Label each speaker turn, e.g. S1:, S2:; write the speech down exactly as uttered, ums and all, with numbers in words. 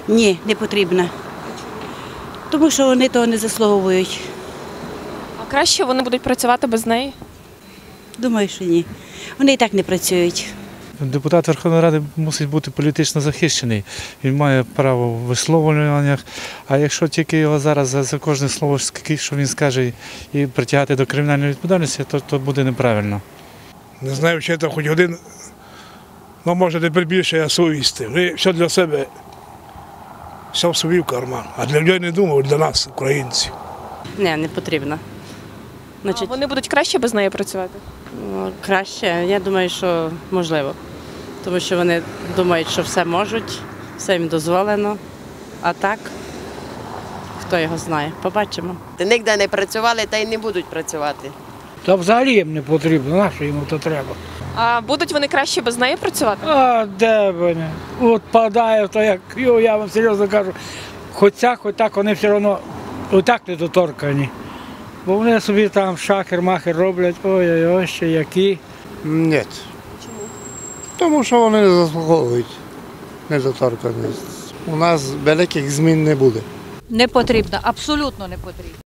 S1: Ні, не потрібна. Тому що вони того не заслуговують.
S2: А краще вони будуть працювати без неї?
S1: Думаю, що ні. Вони і так не працюють.
S3: Депутат Верховної Ради мусить бути політично захищений. Він має право в висловлюваннях, а якщо тільки його зараз за, за кожне слово, що він скаже, і притягати до кримінальної відповідальності, то, то буде неправильно.
S4: Не знаю, чи це хоч один, ну може тепер більше совісти. Ви все для себе, все в собі в карман. А для людей не думав, для нас, українців.
S5: Ні, не потрібно.
S2: А
S5: Значить,
S2: вони будуть краще без неї працювати?
S5: ну, краще, я думаю, що можливо. Тому що вони думають, що все можуть, все їм дозволено. А так, хто його знає, побачимо.
S6: Ніде не працювали та й не будуть працювати.
S7: Та взагалі їм не потрібно, на що йому то треба?
S2: А будуть вони краще без неї працювати?
S7: А де вони? От падає, то як, йо, я вам серйозно кажу, хоч так, хоч так, вони все одно отак недоторкані. Бо вони собі там шахер-махер роблять, ой-ой-ой, ще які.
S8: Ні. Чому? Тому що вони не заслуговують недоторканість. У нас великих змін не буде.
S9: Не потрібно, абсолютно не потрібно.